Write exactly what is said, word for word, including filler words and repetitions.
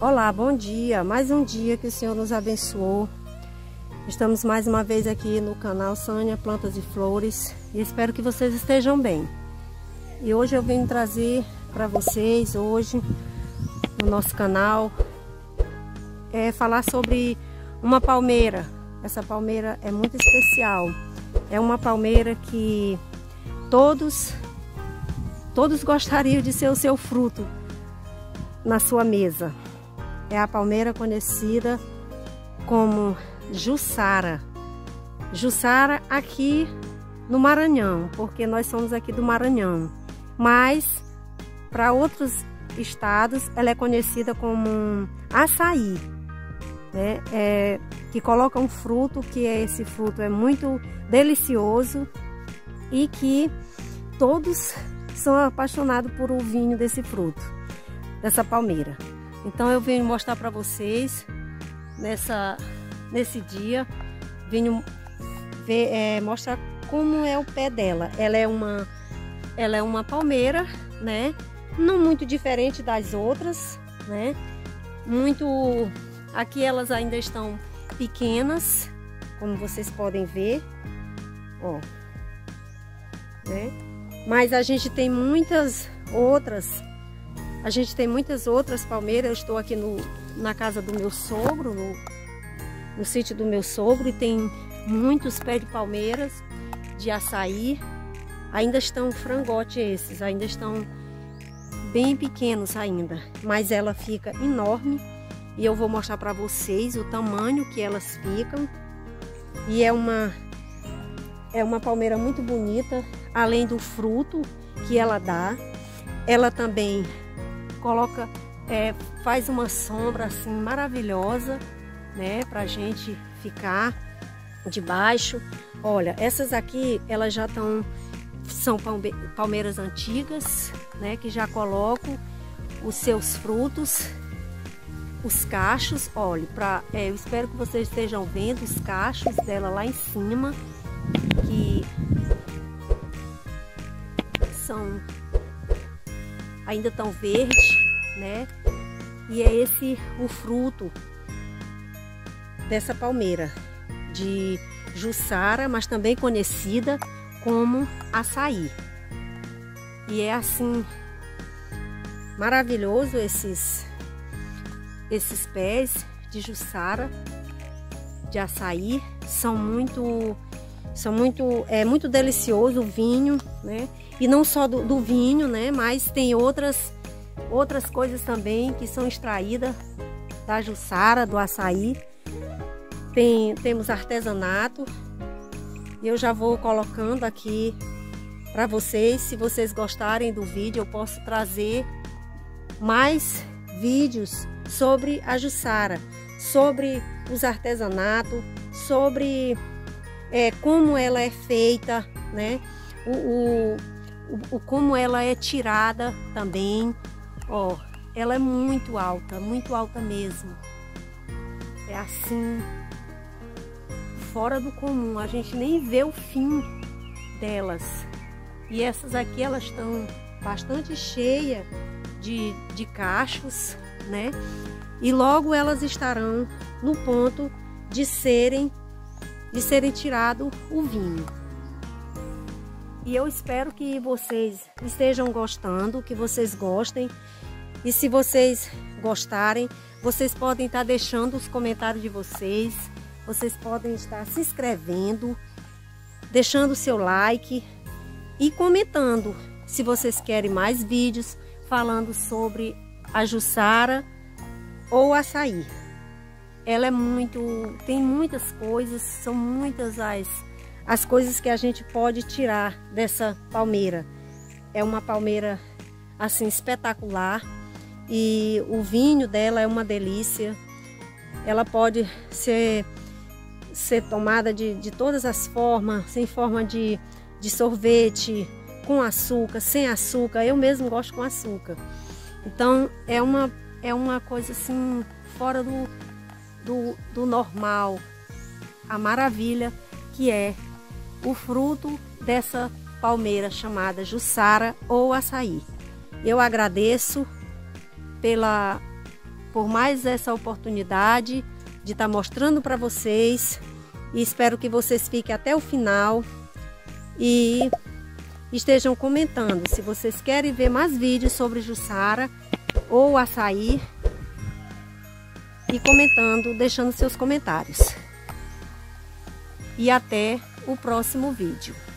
Olá, bom dia. Mais um dia que o Senhor nos abençoou. Estamos mais uma vez aqui no canal Sânia Plantas e Flores e espero que vocês estejam bem. E hoje eu venho trazer para vocês, hoje, no nosso canal, é falar sobre uma palmeira. Essa palmeira é muito especial. É uma palmeira que todos, todos gostariam de ser o seu fruto na sua mesa. É a palmeira conhecida como Jussara. Jussara aqui no Maranhão, porque nós somos aqui do Maranhão. Mas para outros estados ela é conhecida como açaí, né? É, que coloca um fruto, que é esse fruto é muito delicioso e que todos são apaixonados por o vinho desse fruto, dessa palmeira. Então eu venho mostrar para vocês nessa, nesse dia, venho ver, é, mostrar como é o pé dela. Ela é uma, ela é uma palmeira, né? Não muito diferente das outras, né? Muito, aqui elas ainda estão pequenas, como vocês podem ver, ó, né? Mas a gente tem muitas outras. A gente tem muitas outras palmeiras. Eu estou aqui no, na casa do meu sogro, no, no sítio do meu sogro, e tem muitos pés de palmeiras, de açaí. Ainda estão frangote esses, ainda estão bem pequenos ainda, mas ela fica enorme e eu vou mostrar para vocês o tamanho que elas ficam. E é uma, é uma palmeira muito bonita, além do fruto que ela dá, ela também coloca, é, faz uma sombra assim maravilhosa, né, pra gente ficar debaixo. Olha, essas aqui elas já estão, são palmeiras antigas, né, que já colocam os seus frutos, os cachos. Olha, pra, é, eu espero que vocês estejam vendo os cachos dela lá em cima, que são ainda tão verde, né? E é esse o fruto dessa palmeira de Jussara, mas também conhecida como açaí. E é assim maravilhoso esses esses pés de Jussara, de açaí. São muito são muito é muito delicioso o vinho, né? E não só do, do vinho, né? Mas tem outras, outras coisas também que são extraídas da Jussara, do açaí. Tem, temos artesanato. E eu já vou colocando aqui para vocês. Se vocês gostarem do vídeo, eu posso trazer mais vídeos sobre a Jussara, sobre os artesanatos, sobre é, como ela é feita, né? O, o O, o, como ela é tirada também. Ó, ela é muito alta, muito alta mesmo. É assim, fora do comum, a gente nem vê o fim delas. E essas aqui, elas estão bastante cheias de, de cachos, né? E logo elas estarão no ponto de serem, de serem tirado o vinho. E eu espero que vocês estejam gostando, que vocês gostem. E se vocês gostarem, vocês podem estar deixando os comentários de vocês. Vocês podem estar se inscrevendo, deixando o seu like e comentando se vocês querem mais vídeos falando sobre a Jussara ou açaí. Ela é muito, tem muitas coisas, são muitas as... as coisas que a gente pode tirar dessa palmeira. É uma palmeira assim espetacular e o vinho dela é uma delícia. Ela pode ser, ser tomada de, de todas as formas, em forma de, de sorvete, com açúcar, sem açúcar. Eu mesmo gosto com açúcar. Então é uma, é uma coisa assim fora do, do, do normal. A maravilha que é o fruto dessa palmeira chamada Jussara ou açaí. Eu agradeço pela, por mais essa oportunidade de estar mostrando para vocês. E espero que vocês fiquem até o final e estejam comentando se vocês querem ver mais vídeos sobre Jussara ou açaí, e comentando, deixando seus comentários. E até o próximo vídeo.